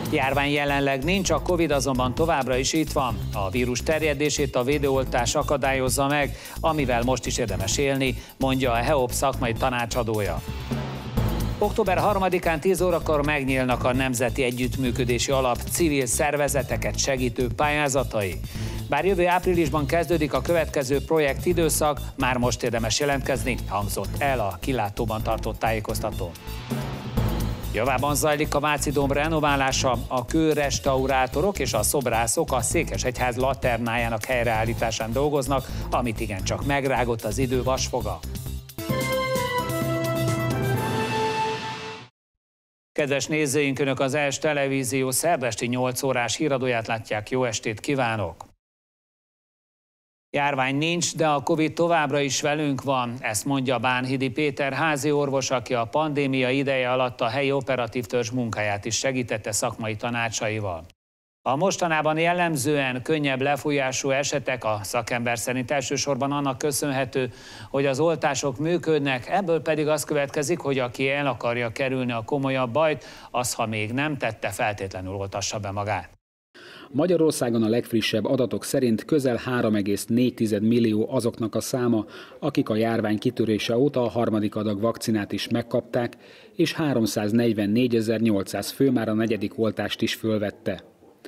Járvány jelenleg nincs, a Covid azonban továbbra is itt van. A vírus terjedését a védőoltás akadályozza meg, amivel most is érdemes élni, mondja a HEOP szakmai tanácsadója. Október 3-án 10 órakor megnyílnak a Nemzeti Együttműködési Alap civil szervezeteket segítő pályázatai. Bár jövő áprilisban kezdődik a következő projekt időszak, már most érdemes jelentkezni, hangzott el a kilátóban tartott tájékoztatón. Javában zajlik a Váci domb renoválása, a kőrestaurátorok és a szobrászok a Székesegyház laternájának helyreállításán dolgoznak, amit igencsak megrágott az idő vasfoga. Kedves nézőink, Önök az ES Televízió szerdesti 8 órás híradóját látják, jó estét kívánok! Járvány nincs, de a Covid továbbra is velünk van, ezt mondja Bánhidi Péter házi orvos, aki a pandémia ideje alatt a helyi operatív törzs munkáját is segítette szakmai tanácsaival. A mostanában jellemzően könnyebb lefújású esetek a szakember szerint elsősorban annak köszönhető, hogy az oltások működnek, ebből pedig az következik, hogy aki el akarja kerülni a komolyabb bajt, az, ha még nem tette, feltétlenül oltassa be magát. Magyarországon a legfrissebb adatok szerint közel 3,4 millió azoknak a száma, akik a járvány kitörése óta a harmadik adag vakcinát is megkapták, és 344.800 fő már a negyedik oltást is fölvette.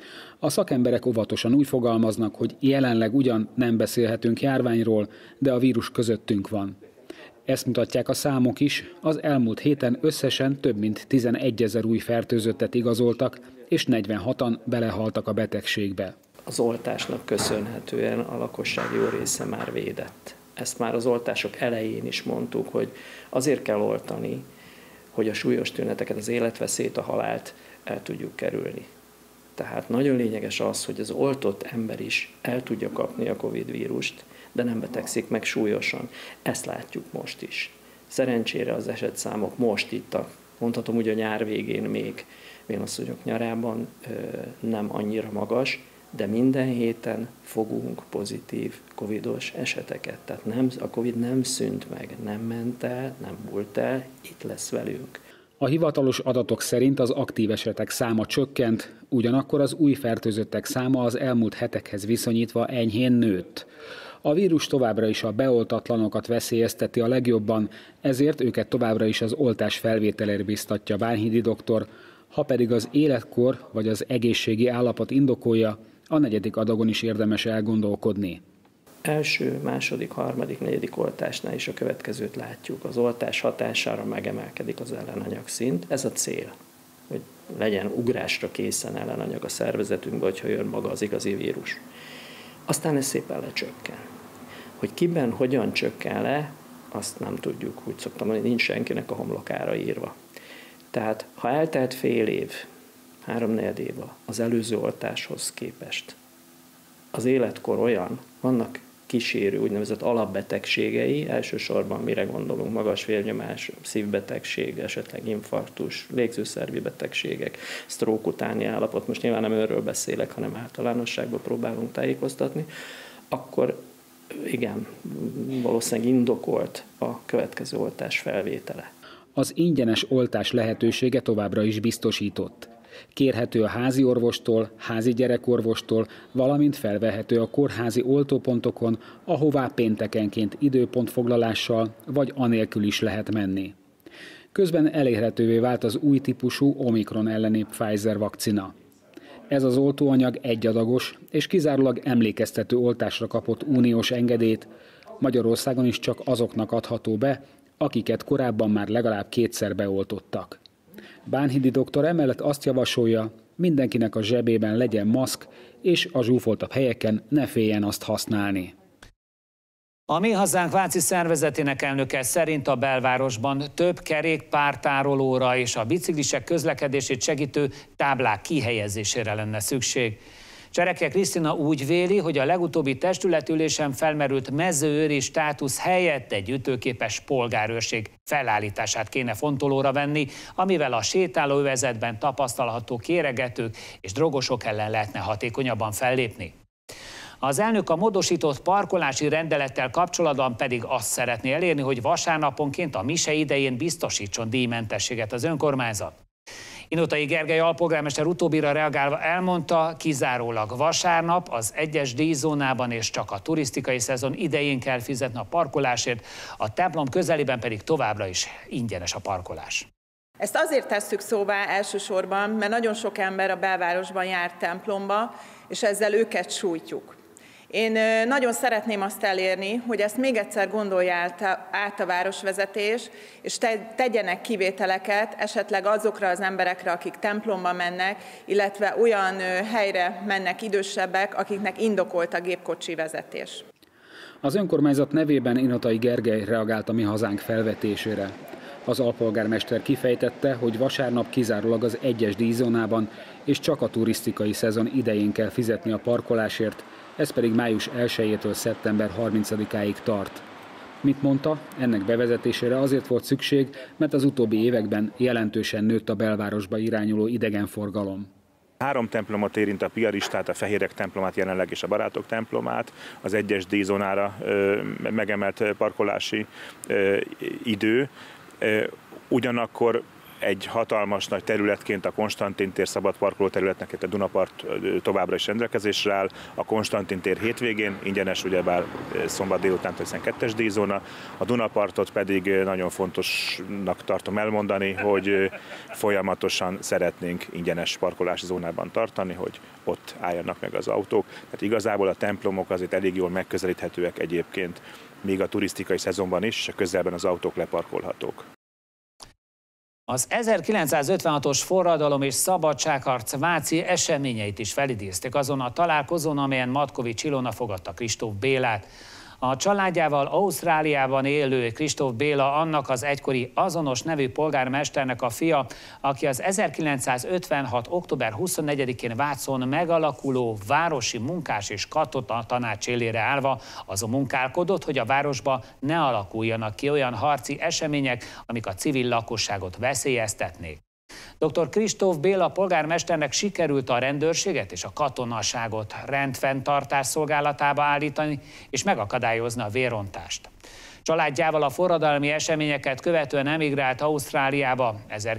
A szakemberek óvatosan úgy fogalmaznak, hogy jelenleg ugyan nem beszélhetünk járványról, de a vírus közöttünk van. Ezt mutatják a számok is, az elmúlt héten összesen több mint 11 000 új fertőzöttet igazoltak, és 46-an belehaltak a betegségbe. Az oltásnak köszönhetően a lakosság jó része már védett. Ezt már az oltások elején is mondtuk, hogy azért kell oltani, hogy a súlyos tüneteket, az életveszélyt, a halált el tudjuk kerülni. Tehát nagyon lényeges az, hogy az oltott ember is el tudja kapni a Covid vírust, de nem betegszik meg súlyosan. Ezt látjuk most is. Szerencsére az esetszámok most itt mondhatom úgy a nyár végén még vénasszonyok nyarában nem annyira magas, de minden héten fogunk pozitív covidos eseteket. Tehát a Covid nem szűnt meg, nem ment el, nem múlt el, itt lesz velünk. A hivatalos adatok szerint az aktív esetek száma csökkent, ugyanakkor az új fertőzöttek száma az elmúlt hetekhez viszonyítva enyhén nőtt. A vírus továbbra is a beoltatlanokat veszélyezteti a legjobban, ezért őket továbbra is az oltás felvételére biztatja Bánhidi doktor, ha pedig az életkor vagy az egészségi állapot indokolja, a negyedik adagon is érdemes elgondolkodni. Első, második, harmadik, negyedik oltásnál is a következőt látjuk. Az oltás hatására megemelkedik az ellenanyagszint. Ez a cél, hogy legyen ugrásra készen ellenanyag a szervezetünkbe, hogyha jön maga az igazi vírus. Aztán ez szépen lecsökken. Hogy kiben, hogyan csökken le, azt nem tudjuk. Úgy szoktam mondani, nincs senkinek a homlokára írva. Tehát, ha eltelt fél év, 3-4 év az előző oltáshoz képest, az életkor olyan, vannak kísérő úgynevezett alapbetegségei, elsősorban mire gondolunk, magas vérnyomás, szívbetegség, esetleg infarktus, légzőszervi betegségek, stroke utáni állapot, most nyilván nem őről beszélek, hanem általánosságban próbálunk tájékoztatni, akkor igen, valószínűleg indokolt a következő oltás felvétele. Az ingyenes oltás lehetősége továbbra is biztosított. Kérhető a házi orvostól, házi gyerekorvostól, valamint felvehető a kórházi oltópontokon, ahová péntekenként időpontfoglalással vagy anélkül is lehet menni. Közben elérhetővé vált az új típusú Omikron elleni Pfizer vakcina. Ez az oltóanyag egyadagos és kizárólag emlékeztető oltásra kapott uniós engedélyt, Magyarországon is csak azoknak adható be, akiket korábban már legalább 2-szer beoltottak. Bánhidi doktor emellett azt javasolja, mindenkinek a zsebében legyen maszk, és a zsúfoltabb helyeken ne féljen azt használni. A Mi Hazánk Váci szervezetének elnöke szerint a belvárosban több kerékpártárolóra és a biciklisek közlekedését segítő táblák kihelyezésére lenne szükség. Csereke Krisztina úgy véli, hogy a legutóbbi testületülésen felmerült mezőőri státusz helyett egy ütőképes polgárőrség felállítását kéne fontolóra venni, amivel a sétálóövezetben tapasztalható kéregetők és drogosok ellen lehetne hatékonyabban fellépni. Az elnök a módosított parkolási rendelettel kapcsolatban pedig azt szeretné elérni, hogy vasárnaponként a mise idején biztosítson díjmentességet az önkormányzat. Inotai Gergely alpolgármester utóbbira reagálva elmondta, kizárólag vasárnap az egyes díjzónában és csak a turisztikai szezon idején kell fizetni a parkolásért, a templom közelében pedig továbbra is ingyenes a parkolás. Ezt azért tesszük szóvá elsősorban, mert nagyon sok ember a belvárosban jár templomba, és ezzel őket sújtjuk. Én nagyon szeretném azt elérni, hogy ezt még egyszer gondolja át a városvezetés, és tegyenek kivételeket esetleg azokra az emberekre, akik templomba mennek, illetve olyan helyre mennek idősebbek, akiknek indokolt a gépkocsi vezetés. Az önkormányzat nevében Inotai Gergely reagált a Mi Hazánk felvetésére. Az alpolgármester kifejtette, hogy vasárnap kizárólag az egyes díjzónában és csak a turisztikai szezon idején kell fizetni a parkolásért, ez pedig május 1-től szeptember 30-áig tart. Mint mondta, ennek bevezetésére azért volt szükség, mert az utóbbi években jelentősen nőtt a belvárosba irányuló idegenforgalom. 3 templomot érint a piaristát, a Fehérek templomát jelenleg és a Barátok templomát, az egyes díjzónára megemelt parkolási idő. Ugyanakkor egy hatalmas nagy területként a Konstantin tér szabad parkoló területnek, a Dunapart továbbra is rendelkezésre áll. A Konstantin tér hétvégén ingyenes, ugyebár szombat délután, hiszen 2-es díjzóna. A Dunapartot pedig nagyon fontosnak tartom elmondani, hogy folyamatosan szeretnénk ingyenes parkolási zónában tartani, hogy ott álljanak meg az autók. Tehát igazából a templomok azért elég jól megközelíthetőek egyébként, még a turisztikai szezonban is, és a közelben az autók leparkolhatók. Az 1956-os forradalom és szabadságharc váci eseményeit is felidézték azon a találkozón, amelyen Matkovics Ilona fogadta Kristóf Bélát. A családjával Ausztráliában élő Kristóf Béla annak az egykori azonos nevű polgármesternek a fia, aki az 1956. október 24-én Vácon megalakuló városi munkás és katona tanács élére állva azon munkálkodott, hogy a városba ne alakuljanak ki olyan harci események, amik a civil lakosságot veszélyeztetnék. Dr. Kristóf Béla polgármesternek sikerült a rendőrséget és a katonaságot rendfenntartás szolgálatába állítani és megakadályozni a vérrontást. Családjával a forradalmi eseményeket követően emigrált Ausztráliába,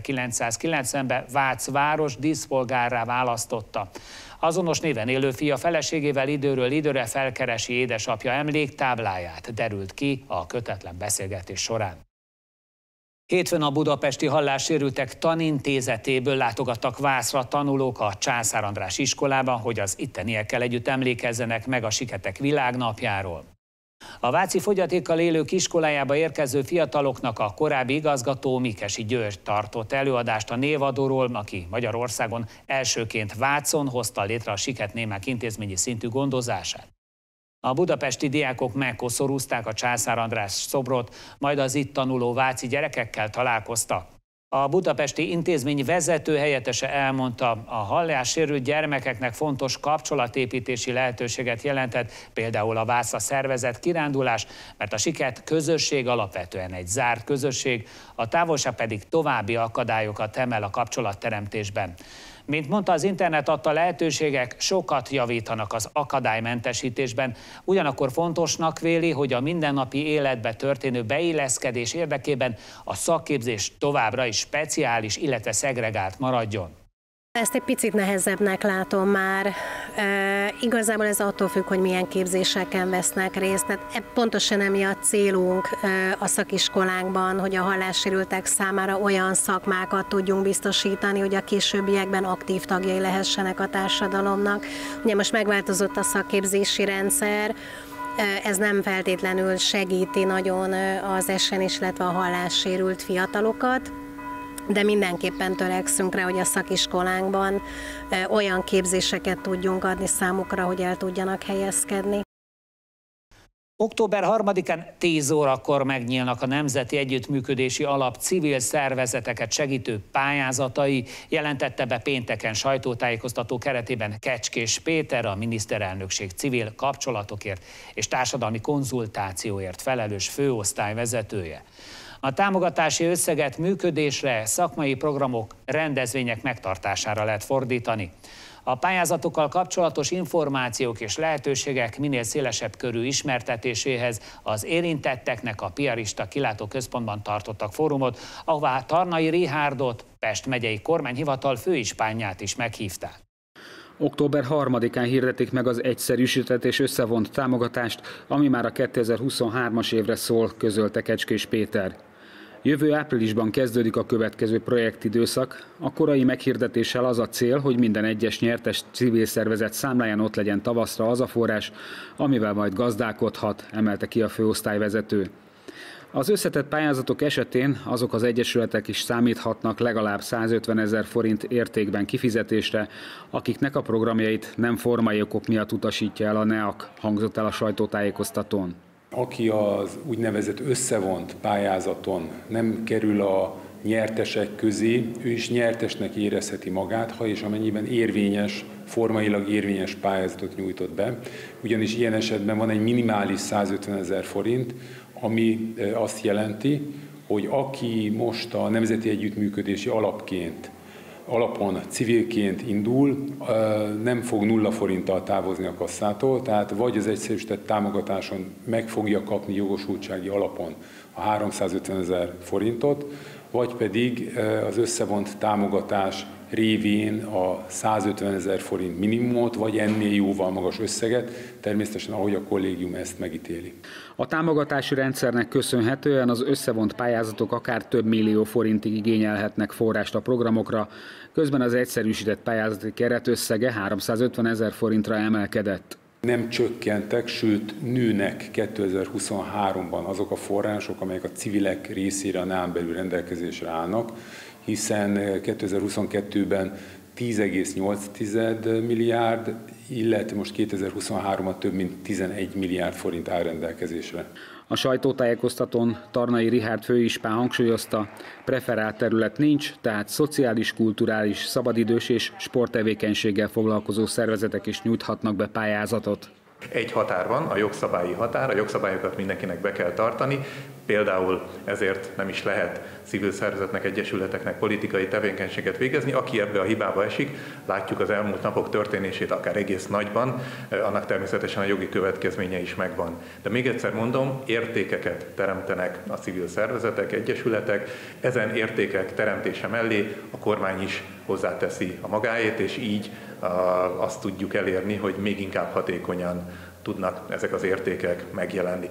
1990-ben Vác város díszpolgárrá választotta. Azonos néven élő fia feleségével időről időre felkeresi édesapja emléktábláját, derült ki a kötetlen beszélgetés során. Hétfőn a budapesti hallássérültek tanintézetéből látogattak Vácra tanulók a Császár András iskolában, hogy az itteniekkel együtt emlékezzenek meg a Siketek világnapjáról. A váci fogyatékkal élők iskolájába érkező fiataloknak a korábbi igazgató Mikesi György tartott előadást a névadóról, aki Magyarországon elsőként Vácon hozta létre a Siket-Némák intézményi szintű gondozását. A budapesti diákok megkoszorúzták a Császár András szobrot, majd az itt tanuló váci gyerekekkel találkoztak. A budapesti intézmény vezető helyettese elmondta, a hallássérült gyermekeknek fontos kapcsolatépítési lehetőséget jelentett, például a Vácra szervezett kirándulás, mert a Siket közösség alapvetően egy zárt közösség, a távolság pedig további akadályokat emel a kapcsolatteremtésben. Mint mondta, az internet adta lehetőségek sokat javítanak az akadálymentesítésben, ugyanakkor fontosnak véli, hogy a mindennapi életbe történő beilleszkedés érdekében a szakképzés továbbra is speciális, illetve szegregált maradjon. Ezt egy picit nehezebbnek látom már. Igazából ez attól függ, hogy milyen képzéseken vesznek részt. Tehát pontosan emiatt célunk a szakiskolánkban, hogy a hallássérültek számára olyan szakmákat tudjunk biztosítani, hogy a későbbiekben aktív tagjai lehessenek a társadalomnak. Ugye most megváltozott a szakképzési rendszer, ez nem feltétlenül segíti nagyon az SN-is, illetve a hallássérült fiatalokat, de mindenképpen törekszünk rá, hogy a szakiskolánkban olyan képzéseket tudjunk adni számukra, hogy el tudjanak helyezkedni. Október 3-án 10 órakor megnyílnak a Nemzeti Együttműködési Alap civil szervezeteket segítő pályázatai, jelentette be pénteken sajtótájékoztató keretében Kecskés Péter, a miniszterelnökség civil kapcsolatokért és társadalmi konzultációért felelős főosztályvezetője. A támogatási összeget működésre, szakmai programok, rendezvények megtartására lehet fordítani. A pályázatokkal kapcsolatos információk és lehetőségek minél szélesebb körű ismertetéséhez az érintetteknek a Piarista Kilátóközpontban tartottak fórumot, ahová Tarnai Rihárdot, Pest megyei kormányhivatal főispánját is meghívták. Október 3-án hirdetik meg az egyszerűsített és összevont támogatást, ami már a 2023-as évre szól, közölte Kecskés Péter. Jövő áprilisban kezdődik a következő projektidőszak. A korai meghirdetéssel az a cél, hogy minden egyes nyertes civil szervezet számláján ott legyen tavaszra az a forrás, amivel majd gazdálkodhat, emelte ki a főosztályvezető. Az összetett pályázatok esetén azok az egyesületek is számíthatnak legalább 150 000 forint értékben kifizetésre, akiknek a programjait nem formai okok miatt utasítja el a NEAK, hangzott el a sajtótájékoztatón. Aki az úgynevezett összevont pályázaton nem kerül a nyertesek közé, ő is nyertesnek érezheti magát, ha és amennyiben formailag érvényes pályázatot nyújtott be. Ugyanis ilyen esetben van egy minimális 150 000 forint, ami azt jelenti, hogy aki most a Nemzeti Együttműködési alapon civilként indul, nem fog 0 forinttal távozni a kasszától, tehát vagy az egyszerűsített támogatáson meg fogja kapni jogosultsági alapon a 350 000 forintot, vagy pedig az összevont támogatás révén a 150 000 forint minimumot, vagy ennél jóval magas összeget, természetesen ahogy a kollégium ezt megítéli. A támogatási rendszernek köszönhetően az összevont pályázatok akár több millió forintig igényelhetnek forrást a programokra, közben az egyszerűsített pályázati keret összege 350 000 forintra emelkedett. Nem csökkentek, sőt nőnek 2023-ban azok a források, amelyek a civilek részére a NEAN belül rendelkezésre állnak, hiszen 2022-ben 10,8 milliárd, illetve most 2023-ban több mint 11 milliárd forint áll rendelkezésre. A sajtótájékoztatón Tarnai Richárd főispán hangsúlyozta, preferált terület nincs, tehát szociális, kulturális, szabadidős és sporttevékenységgel foglalkozó szervezetek is nyújthatnak be pályázatot. Egy határ van, a jogszabályi határ, a jogszabályokat mindenkinek be kell tartani, például ezért nem is lehet civil szervezetnek, egyesületeknek politikai tevékenységet végezni. Aki ebbe a hibába esik, látjuk az elmúlt napok történését akár egész nagyban, annak természetesen a jogi következménye is megvan. De még egyszer mondom, értékeket teremtenek a civil szervezetek, egyesületek, ezen értékek teremtése mellé a kormány is hozzáteszi a magáét, és így azt tudjuk elérni, hogy még inkább hatékonyan tudnak ezek az értékek megjelenni.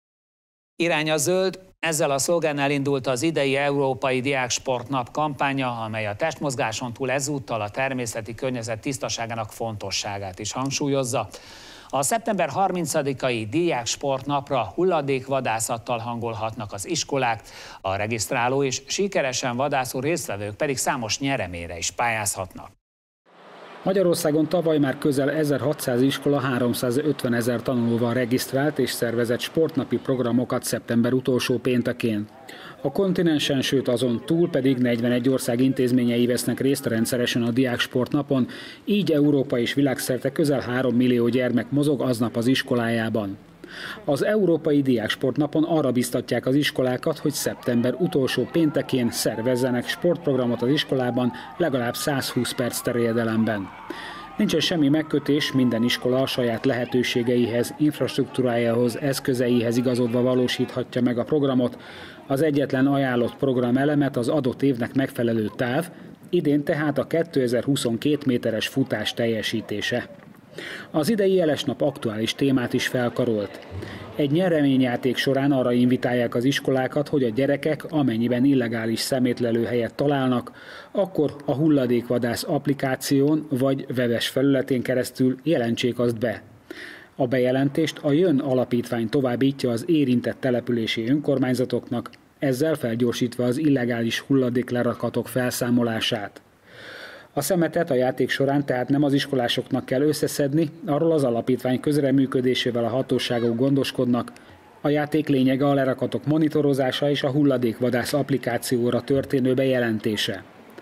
Irány a zöld, ezzel a szlogennel indult az idei Európai Diáksportnap kampánya, amely a testmozgáson túl ezúttal a természeti környezet tisztaságának fontosságát is hangsúlyozza. A szeptember 30-ai Diáksportnapra hulladékvadászattal hangolhatnak az iskolák, a regisztráló és sikeresen vadászó résztvevők pedig számos nyereményre is pályázhatnak. Magyarországon tavaly már közel 1600 iskola 350 000 tanulóval regisztrált és szervezett sportnapi programokat szeptember utolsó péntekén. A kontinensen, sőt azon túl pedig 41 ország intézményei vesznek részt rendszeresen a Diáksportnapon, így Európa és világszerte közel 3 millió gyermek mozog aznap az iskolájában. Az Európai Diáksportnapon arra biztatják az iskolákat, hogy szeptember utolsó péntekén szervezzenek sportprogramot az iskolában legalább 120 perc terjedelemben. Nincsen semmi megkötés, minden iskola a saját lehetőségeihez, infrastruktúrájához, eszközeihez igazodva valósíthatja meg a programot. Az egyetlen ajánlott programelemet az adott évnek megfelelő táv, idén tehát a 2022 méteres futás teljesítése. Az idei jelesnap aktuális témát is felkarolt. Egy nyereményjáték során arra invitálják az iskolákat, hogy a gyerekek, amennyiben illegális szemétlelőhelyet találnak, akkor a hulladékvadász applikáción vagy webes felületén keresztül jelentsék azt be. A bejelentést a Jön alapítvány továbbítja az érintett települési önkormányzatoknak, ezzel felgyorsítva az illegális hulladéklerakatok felszámolását. A szemetet a játék során tehát nem az iskolásoknak kell összeszedni, arról az alapítvány közreműködésével a hatóságok gondoskodnak. A játék lényege a lerakatok monitorozása és a hulladékvadász applikációra történő bejelentése.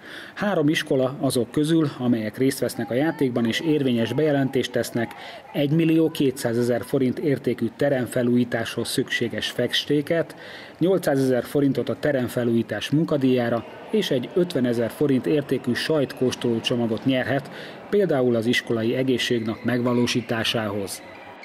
3 iskola azok közül, amelyek részt vesznek a játékban és érvényes bejelentést tesznek, 1 200 000 forint értékű teremfelújításhoz szükséges festéket, 800 000 forintot a teremfelújítás munkadíjára és egy 50 000 forint értékű sajtkóstoló csomagot nyerhet, például az iskolai egészségnap megvalósításához.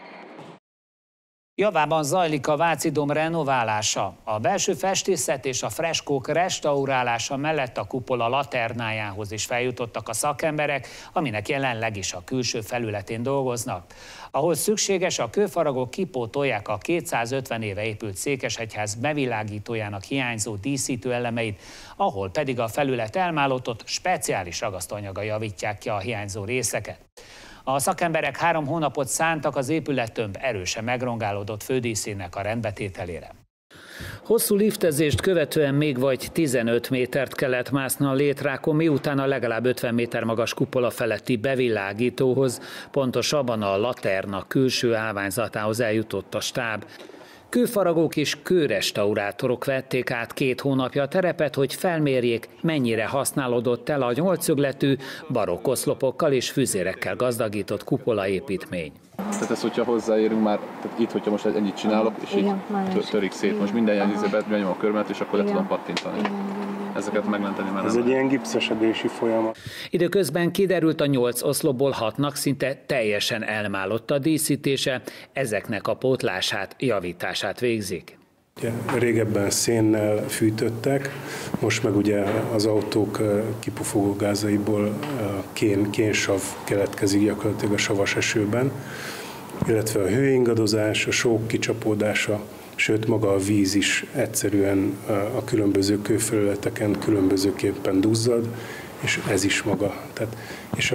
Javában zajlik a Váci dóm renoválása. A belső festészet és a freskók restaurálása mellett a kupola laternájához is feljutottak a szakemberek, aminek jelenleg is a külső felületén dolgoznak. Ahol szükséges, a kőfaragók kipótolják a 250 éve épült Székesegyház bevilágítójának hiányzó díszítő elemeit, ahol pedig a felület elmálottott speciális ragasztóanyaggal javítják ki a hiányzó részeket. A szakemberek 3 hónapot szántak az épülettömb erősen megrongálódott fődíszének a rendbetételére. Hosszú liftezést követően még vagy 15 métert kellett mászni a létrákon, miután a legalább 50 méter magas kupola feletti bevilágítóhoz, pontosabban a laterna külső állványzatához eljutott a stáb. Kőfaragók és kőrestaurátorok vették át 2 hónapja a terepet, hogy felmérjék, mennyire használódott el a 8-szögletű, barokk oszlopokkal és füzérekkel gazdagított kupolaépítmény. Tehát ezt, hogyha hozzáérünk már, tehát itt, hogyha most ennyit csinálok, és így törik szét, most minden ilyen ízébet benyom a körmet, és akkor le tudom pattintani. Ezeket megmenteni már. Ez egy ilyen gipszesedési folyamat. Időközben kiderült, a 8 oszlopból 6-nak szinte teljesen elmálott a díszítése, ezeknek a pótlását, javítását végzik. Ugye, régebben szénnel fűtöttek, most meg ugye az autók kipufogó gázaiból kénsav keletkezik gyakorlatilag a savas esőben, illetve a hőingadozás, a sók kicsapódása, sőt maga a víz is egyszerűen a különböző kőfelületeken különbözőképpen duzzad, és ez is maga. Tehát, és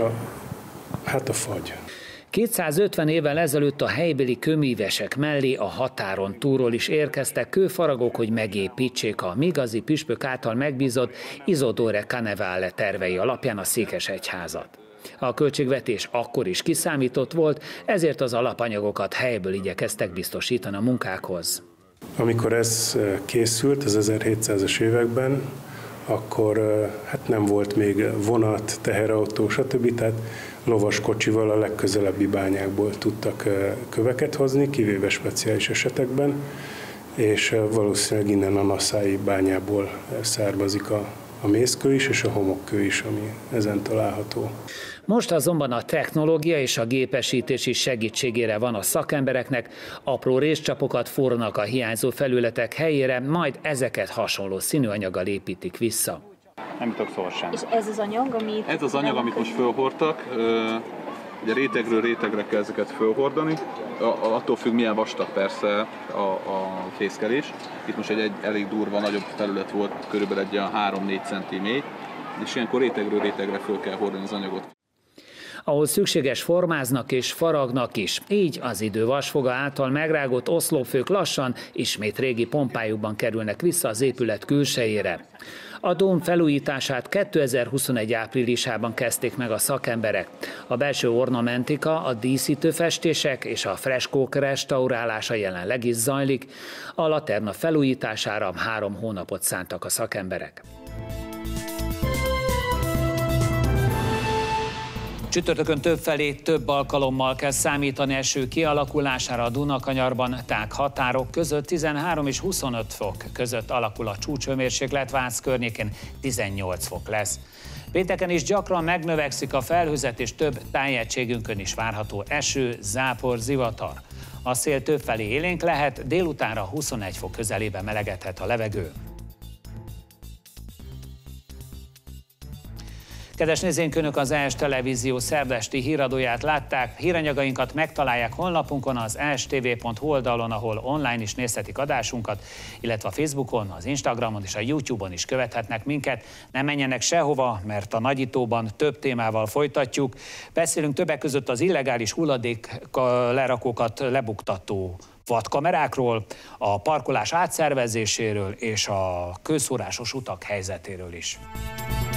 a fagy. 250 évvel ezelőtt a helybeli kőművesek mellé a határon túlról is érkeztek kőfaragók, hogy megépítsék a igazi püspök által megbízott Isidore Cannavale tervei alapján a Székesegyházat. A költségvetés akkor is kiszámított volt, ezért az alapanyagokat helyből igyekeztek biztosítani a munkákhoz. Amikor ez készült az 1700-as években, akkor hát nem volt még vonat, teherautó, stb. Tehát lovaskocsival a legközelebbi bányákból tudtak köveket hozni, kivéve speciális esetekben, és valószínűleg innen a Nassai bányából származik a mészkő is, és a homokkő is, ami ezen található. Most azonban a technológia és a gépesítés is segítségére van a szakembereknek, apró részcsapokat forrnak a hiányzó felületek helyére, majd ezeket hasonló színűanyaggal építik vissza. Nem tudok szó sem. És ez az anyag, amit... Ez az anyag, amit most fölhordtak, ugye rétegről rétegre kell ezeket fölhordani, attól függ, milyen vastag persze a fészkelés. Itt most egy elég durva, nagyobb felület volt, körülbelül egy 3-4 cm, és ilyenkor rétegről rétegre föl kell hordani az anyagot. Ahol szükséges, formáznak és faragnak is. Így az idő vasfoga által megrágott oszlopfők lassan ismét régi pompájukban kerülnek vissza az épület külsejére. A dóm felújítását 2021 áprilisában kezdték meg a szakemberek. A belső ornamentika, a díszítőfestések és a freskók restaurálása jelenleg is zajlik. A laterna felújítására 3 hónapot szántak a szakemberek. Csütörtökön többfelé több alkalommal kell számítani eső kialakulására a Dunakanyarban, tág határok között 13 és 25 fok között alakul a csúcshőmérséklet, Vác környékén 18 fok lesz. Pénteken is gyakran megnövekszik a felhőzet, és több tájegységünkön is várható eső, zápor, zivatar. A szél többfelé élénk lehet, délutánra 21 fok közelében melegedhet a levegő. Kedves nézőink, Önök az ES Televízió szerdesti híradóját látták. Híranyagainkat megtalálják honlapunkon, az estv.hu oldalon, ahol online is nézhetik adásunkat, illetve a Facebookon, az Instagramon és a YouTube-on is követhetnek minket. Nem menjenek sehova, mert a nagyítóban több témával folytatjuk. Beszélünk többek között az illegális hulladék lerakókat lebuktató vadkamerákról, a parkolás átszervezéséről és a közszórásos utak helyzetéről is.